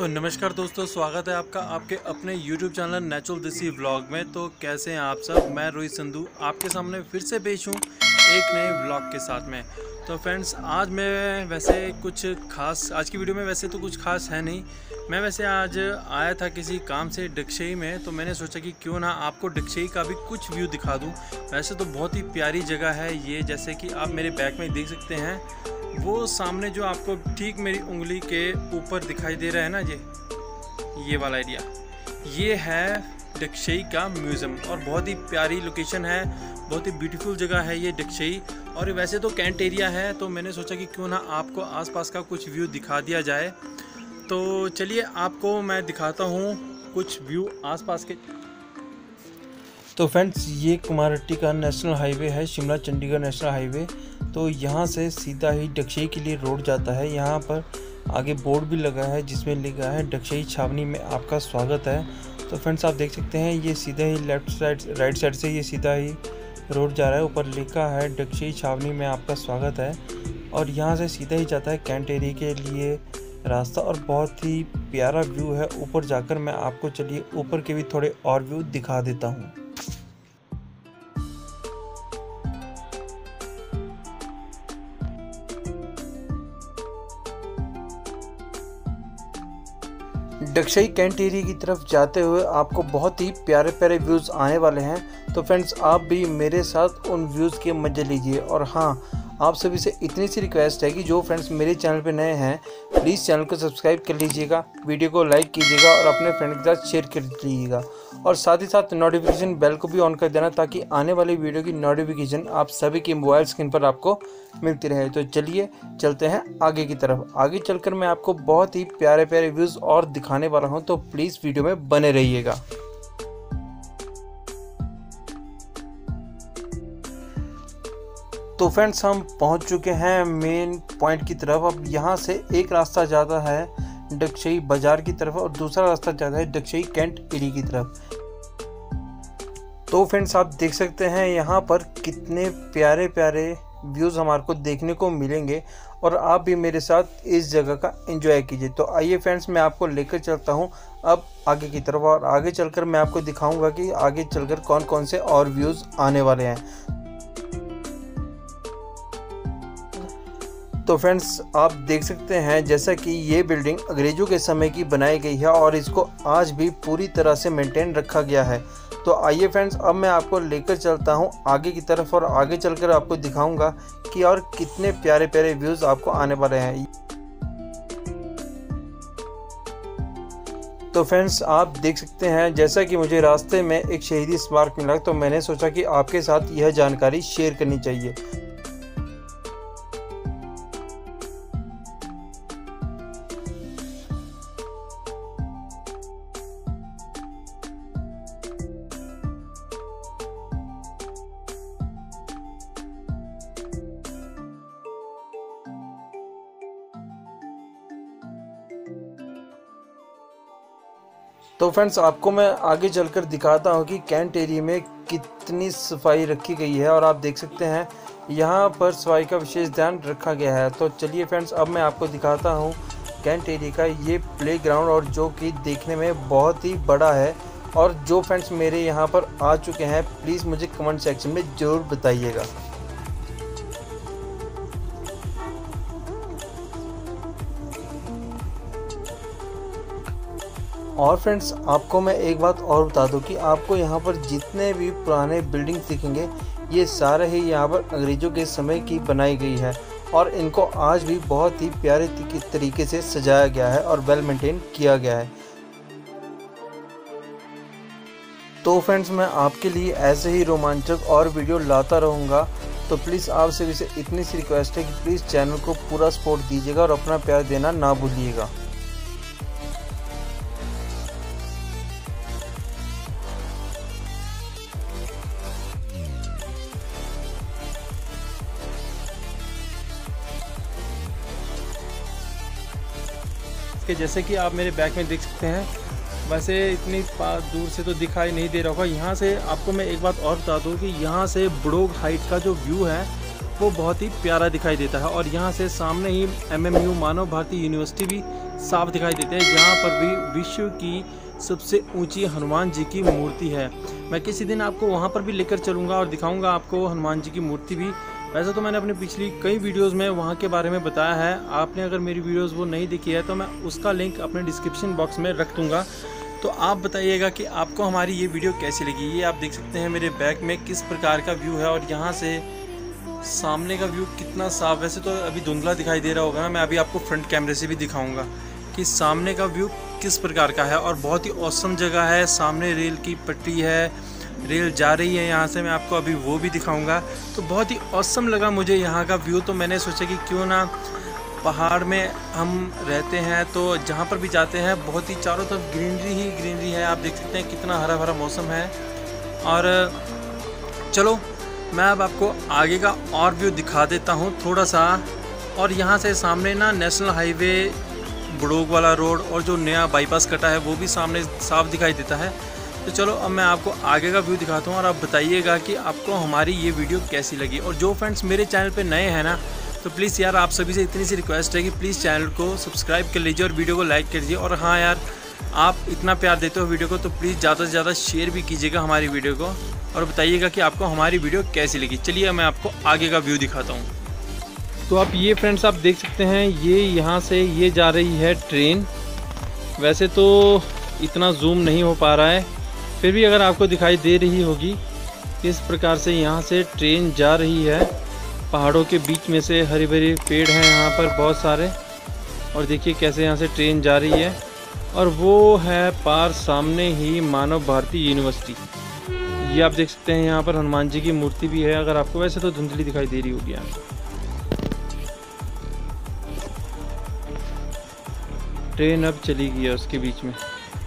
तो नमस्कार दोस्तों, स्वागत है आपका आपके अपने YouTube channel natural desi vlog में। तो कैसे हैं आप सब। मैं रोहित संधू आपके सामने फिर से पेश हूँ एक नए व्लॉग के साथ में। तो फ्रेंड्स, आज मैं वैसे कुछ खास आज की वीडियो में वैसे तो कुछ खास है नहीं। मैं वैसे आज आया था किसी काम से डगशई में, तो मैंने सोचा कि क्यों ना आपको डगशई का भी कुछ व्यू दिखा दूँ। वैसे तो बहुत ही प्यारी जगह है ये, जैसे कि आप मेरे बैक में देख सकते हैं। वो सामने जो आपको ठीक मेरी उंगली के ऊपर दिखाई दे रहा है ना, ये वाला एरिया, ये है डगशई का म्यूज़ियम और बहुत ही प्यारी लोकेशन है, बहुत ही ब्यूटीफुल जगह है ये डगशई। और वैसे तो कैंट एरिया है, तो मैंने सोचा कि क्यों ना आपको आसपास का कुछ व्यू दिखा दिया जाए। तो चलिए आपको मैं दिखाता हूँ कुछ व्यू आसपास के। तो फ्रेंड्स, ये कुमारहट्टी का नेशनल हाईवे है, शिमला चंडीगढ़ नेशनल हाईवे। तो यहाँ से सीधा ही डगशई के लिए रोड जाता है। यहाँ पर आगे बोर्ड भी लगा है जिसमें लिखा है डगशई छावनी में आपका स्वागत है। तो फ्रेंड्स, आप देख सकते हैं ये सीधा ही राइट साइड से ये सीधा ही रोड जा रहा है। ऊपर लिखा है डगशई छावनी में आपका स्वागत है, और यहाँ से सीधा ही जाता है कैंट एरिया के लिए रास्ता। और बहुत ही प्यारा व्यू है। ऊपर जाकर मैं आपको चलिए ऊपर के भी थोड़े और व्यू दिखा देता हूँ। डगशई कैंट एरिया की तरफ जाते हुए आपको बहुत ही प्यारे प्यारे व्यूज़ आने वाले हैं। तो फ्रेंड्स, आप भी मेरे साथ उन व्यूज़ के मज़े लीजिए। और हाँ, आप सभी से इतनी सी रिक्वेस्ट है कि जो फ्रेंड्स मेरे चैनल पे नए हैं, प्लीज़ चैनल को सब्सक्राइब कर लीजिएगा, वीडियो को लाइक कीजिएगा और अपने फ्रेंड के साथ शेयर कर लीजिएगा। और साथ ही साथ नोटिफिकेशन बेल को भी ऑन कर देना, ताकि आने वाली वीडियो की नोटिफिकेशन आप सभी की मोबाइल स्क्रीन पर आपको मिलती रहे। तो चलिए चलते हैं आगे की तरफ। आगे चलकर मैं आपको बहुत ही प्यारे प्यारे व्यूज़ और दिखाने वाला हूँ, तो प्लीज़ वीडियो में बने रहिएगा। तो फ्रेंड्स, हम पहुंच चुके हैं मेन पॉइंट की तरफ। अब यहाँ से एक रास्ता जाता है डगशई बाजार की तरफ और दूसरा रास्ता जाता है डगशई कैंट एरिया की तरफ। तो फ्रेंड्स, आप देख सकते हैं यहाँ पर कितने प्यारे प्यारे व्यूज़ हमारे को देखने को मिलेंगे, और आप भी मेरे साथ इस जगह का एंजॉय कीजिए। तो आइए फ्रेंड्स, मैं आपको लेकर चलता हूँ अब आगे की तरफ, और आगे चलकर मैं आपको दिखाऊंगा कि आगे चलकर कौन कौन से और व्यूज़ आने वाले हैं। तो फ्रेंड्स, आप देख सकते हैं जैसा कि ये बिल्डिंग अंग्रेज़ों के समय की बनाई गई है और इसको आज भी पूरी तरह से मेंटेन रखा गया है। तो आइए फ्रेंड्स, अब मैं आपको लेकर चलता हूँ आगे की तरफ, और आगे चलकर आपको दिखाऊंगा कि और कितने प्यारे प्यारे व्यूज़ आपको आने वाले हैं। तो फ्रेंड्स, आप देख सकते हैं जैसा कि मुझे रास्ते में एक शहीदी स्मारक मिला, तो मैंने सोचा कि आपके साथ यह जानकारी शेयर करनी चाहिए। तो फ्रेंड्स, आपको मैं आगे चलकर दिखाता हूँ कि कैंट एरिया में कितनी सफाई रखी गई है, और आप देख सकते हैं यहाँ पर सफाई का विशेष ध्यान रखा गया है। तो चलिए फ्रेंड्स, अब मैं आपको दिखाता हूँ कैंट एरिया का ये प्लेग्राउंड, और जो कि देखने में बहुत ही बड़ा है। और जो फ्रेंड्स मेरे यहाँ पर आ चुके हैं, प्लीज़ मुझे कमेंट सेक्शन में ज़रूर बताइएगा। और फ्रेंड्स, आपको मैं एक बात और बता दूं कि आपको यहाँ पर जितने भी पुराने बिल्डिंग दिखेंगे, ये सारे ही यहाँ पर अंग्रेज़ों के समय की बनाई गई है, और इनको आज भी बहुत ही प्यारे तरीके से सजाया गया है और वेल मेंटेन किया गया है। तो फ्रेंड्स, मैं आपके लिए ऐसे ही रोमांचक और वीडियो लाता रहूँगा। तो प्लीज़ आप सभी से इतनी सी रिक्वेस्ट है कि प्लीज़ चैनल को पूरा सपोर्ट दीजिएगा और अपना प्यार देना ना भूलिएगा। कि जैसे कि आप मेरे बैक में देख सकते हैं, वैसे इतनी दूर से तो दिखाई नहीं दे रहा होगा। यहाँ से आपको मैं एक बात और बता दूँ कि यहाँ से बड़ोग हाइट का जो व्यू है आपको बहुत ही प्यारा दिखाई देता है। और यहाँ से सामने ही MMU मानव भारती यूनिवर्सिटी भी साफ दिखाई देती है, जहाँ पर भी विश्व की सबसे ऊंची हनुमान जी की मूर्ति है। मैं किसी दिन आपको वहाँ पर भी लेकर चलूँगा और दिखाऊँगा आपको हनुमान जी की मूर्ति भी। वैसे तो मैंने अपनी पिछली कई वीडियोस में वहाँ के बारे में बताया है, आपने अगर मेरी वीडियोस वो नहीं देखी है तो मैं उसका लिंक अपने डिस्क्रिप्शन बॉक्स में रख दूँगा। तो आप बताइएगा कि आपको हमारी ये वीडियो कैसी लगी। ये आप देख सकते हैं मेरे बैक में किस प्रकार का व्यू है और यहाँ से सामने का व्यू कितना साफ। वैसे तो अभी धुंधला दिखाई दे रहा होगा ना, मैं अभी आपको फ्रंट कैमरे से भी दिखाऊंगा कि सामने का व्यू किस प्रकार का है। और बहुत ही औसम जगह है, सामने रेल की पटरी है, रेल जा रही है यहाँ से, मैं आपको अभी वो भी दिखाऊंगा। तो बहुत ही औसम लगा मुझे यहाँ का व्यू। तो मैंने सोचा कि क्यों ना पहाड़ में हम रहते हैं तो जहाँ पर भी जाते हैं बहुत ही चारों तरफ ग्रीनरी ही ग्रीनरी है। आप देख सकते हैं कितना हरा भरा मौसम है। और चलो मैं अब आपको आगे का और व्यू दिखा देता हूँ थोड़ा सा। और यहाँ से सामने ना नेशनल हाईवे बड़ोग वाला रोड और जो नया बाईपास कटा है वो भी सामने साफ दिखाई देता है। तो चलो अब मैं आपको आगे का व्यू दिखाता हूँ और आप बताइएगा कि आपको हमारी ये वीडियो कैसी लगी। और जो फ्रेंड्स मेरे चैनल पे नए हैं ना, तो प्लीज़ यार आप सभी से इतनी सी रिक्वेस्ट है कि प्लीज़ चैनल को सब्सक्राइब कर लीजिए और वीडियो को लाइक कर दीजिए। और हाँ यार, आप इतना प्यार देते हो वीडियो को तो प्लीज़ ज़्यादा से ज़्यादा शेयर भी कीजिएगा हमारी वीडियो को और बताइएगा कि आपको हमारी वीडियो कैसी लगी। चलिए मैं आपको आगे का व्यू दिखाता हूँ। तो आप ये फ्रेंड्स आप देख सकते हैं, ये यहाँ से ये जा रही है ट्रेन। वैसे तो इतना जूम नहीं हो पा रहा है, फिर भी अगर आपको दिखाई दे रही होगी किस प्रकार से यहाँ से ट्रेन जा रही है। पहाड़ों के बीच में से हरे भरे पेड़ हैं यहाँ पर बहुत सारे, और देखिए कैसे यहाँ से ट्रेन जा रही है। और वो है पार सामने ही मानव भारती यूनिवर्सिटी। ये आप देख सकते हैं यहाँ पर हनुमान जी की मूर्ति भी है, अगर आपको वैसे तो धुंधली दिखाई दे रही होगी यहाँ। ट्रेन अब चली गई है उसके बीच में।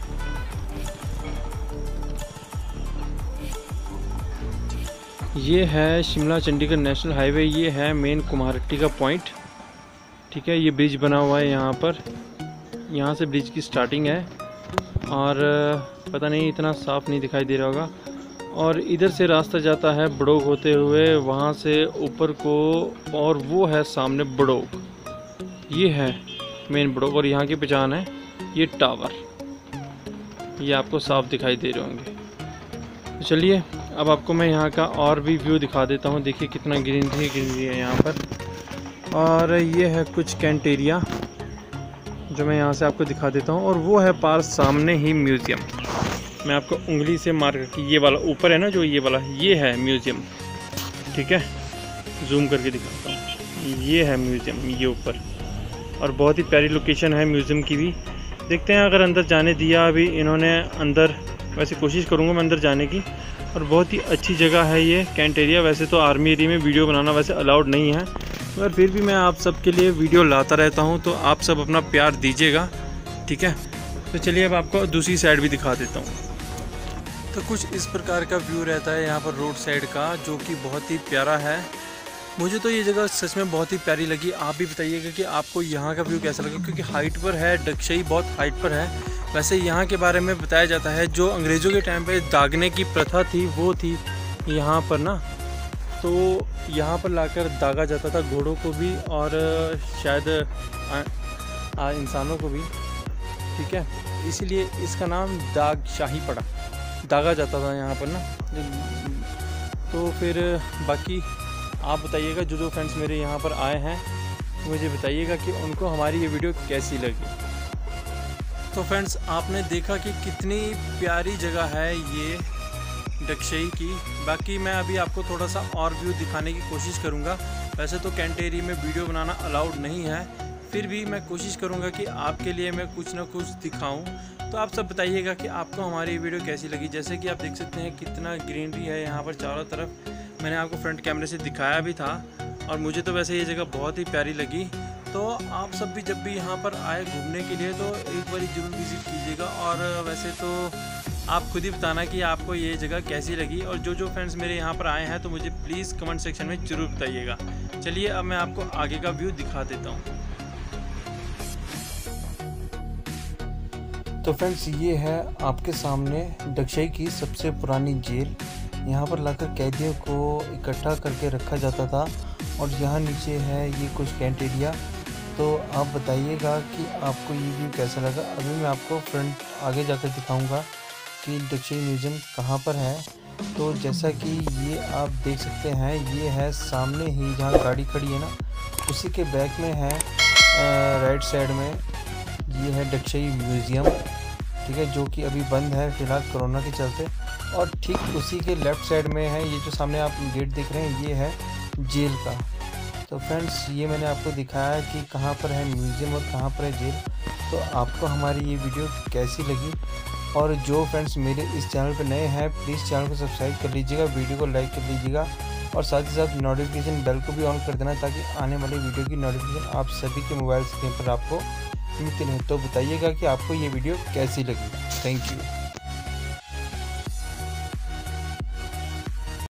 ये है शिमला चंडीगढ़ नेशनल हाईवे, ये है मेन कुम्हारहट्टी का पॉइंट। ठीक है, ये ब्रिज बना हुआ है यहाँ पर, यहाँ से ब्रिज की स्टार्टिंग है। और पता नहीं इतना साफ नहीं दिखाई दे रहा होगा। और इधर से रास्ता जाता है बड़ोग होते हुए वहाँ से ऊपर को, और वो है सामने बड़ोग। ये है मेन बड़ोग और यहाँ की पहचान है ये टावर, ये आपको साफ दिखाई दे रहे होंगे। तो चलिए अब आपको मैं यहाँ का और भी व्यू दिखा देता हूँ। देखिए कितना ग्रीनरी है यहाँ पर। और ये है कुछ कैंट एरिया जो मैं यहाँ से आपको दिखा देता हूँ। और वो है पास सामने ही म्यूज़ियम। मैं आपको उंगली से मार करके, ये वाला ऊपर है ना जो ये वाला, ये है म्यूज़ियम। ठीक है, जूम करके दिखाता हूँ, ये है म्यूज़ियम ये ऊपर। और बहुत ही प्यारी लोकेशन है म्यूज़ियम की भी। देखते हैं अगर अंदर जाने दिया अभी इन्होंने अंदर, वैसे कोशिश करूँगा मैं अंदर जाने की। और बहुत ही अच्छी जगह है ये कैंट एरिया। वैसे तो आर्मी एरिया में वीडियो बनाना वैसे अलाउड नहीं है, मगर फिर भी मैं आप सबके लिए वीडियो लाता रहता हूँ, तो आप सब अपना प्यार दीजिएगा। ठीक है, तो चलिए अब आपको दूसरी साइड भी दिखा देता हूँ। तो कुछ इस प्रकार का व्यू रहता है यहाँ पर रोड साइड का, जो कि बहुत ही प्यारा है। मुझे तो ये जगह सच में बहुत ही प्यारी लगी। आप भी बताइएगा कि आपको यहाँ का व्यू कैसा लगा, क्योंकि हाइट पर है, डगशई बहुत हाइट पर है। वैसे यहाँ के बारे में बताया जाता है जो अंग्रेज़ों के टाइम पे दागने की प्रथा थी वो थी यहाँ पर ना, तो यहाँ पर लाकर दागा जाता था घोड़ों को भी और शायद इंसानों को भी। ठीक है, इसीलिए इसका नाम दागशाही पड़ा, दागा जाता था यहाँ पर ना। तो फिर बाकी आप बताइएगा, जो फ्रेंड्स मेरे यहाँ पर आए हैं मुझे बताइएगा कि उनको हमारी ये वीडियो कैसी लगी। तो फ्रेंड्स आपने देखा कि कितनी प्यारी जगह है ये डगशई की। बाकी मैं अभी आपको थोड़ा सा और व्यू दिखाने की कोशिश करूँगा। वैसे तो कैंट एरिया में वीडियो बनाना अलाउड नहीं है, फिर भी मैं कोशिश करूँगा कि आपके लिए मैं कुछ ना कुछ दिखाऊँ। तो आप सब बताइएगा कि आपको हमारी वीडियो कैसी लगी। जैसे कि आप देख सकते हैं कितना ग्रीनरी है यहाँ पर चारों तरफ, मैंने आपको फ्रंट कैमरे से दिखाया भी था। और मुझे तो वैसे ये जगह बहुत ही प्यारी लगी। तो आप सब भी जब भी यहाँ पर आए घूमने के लिए तो एक बार ज़रूर विज़िट कीजिएगा। और वैसे तो आप खुद ही बताना कि आपको ये जगह कैसी लगी। और जो फ्रेंड्स मेरे यहाँ पर आए हैं तो मुझे प्लीज़ कमेंट सेक्शन में ज़रूर बताइएगा। चलिए अब मैं आपको आगे का व्यू दिखा देता हूँ। तो फ्रेंड्स ये है आपके सामने डगशई की सबसे पुरानी जेल। यहाँ पर लाकर कैदियों को इकट्ठा करके रखा जाता था और यहाँ नीचे है ये कुछ कैंट एरिया। तो आप बताइएगा कि आपको ये व्यू कैसा लगा। अभी मैं आपको फ्रंट आगे जाकर दिखाऊंगा कि दक्षिणी म्यूज़ियम कहाँ पर है। तो जैसा कि ये आप देख सकते हैं, ये है सामने ही जहाँ गाड़ी खड़ी है ना, उसी के बैक में है राइट साइड में ये है दक्षिणी म्यूज़ियम, ठीक है, जो कि अभी बंद है फ़िलहाल कोरोना के चलते। और ठीक उसी के लेफ़्ट साइड में है ये जो सामने आप गेट देख रहे हैं, ये है जेल का। तो फ्रेंड्स, ये मैंने आपको दिखाया कि कहाँ पर है म्यूज़ियम और कहाँ पर है जेल। तो आपको हमारी ये वीडियो कैसी लगी? और जो फ्रेंड्स मेरे इस चैनल पर नए हैं, प्लीज़ चैनल को सब्सक्राइब कर लीजिएगा, वीडियो को लाइक कर लीजिएगा और साथ ही साथ नोटिफिकेशन बेल को भी ऑन कर देना, ताकि आने वाली वीडियो की नोटिफिकेशन आप सभी के मोबाइल स्क्रीन पर आपको मिलती रहे। तो बताइएगा कि आपको ये वीडियो कैसी लगी। Thank you.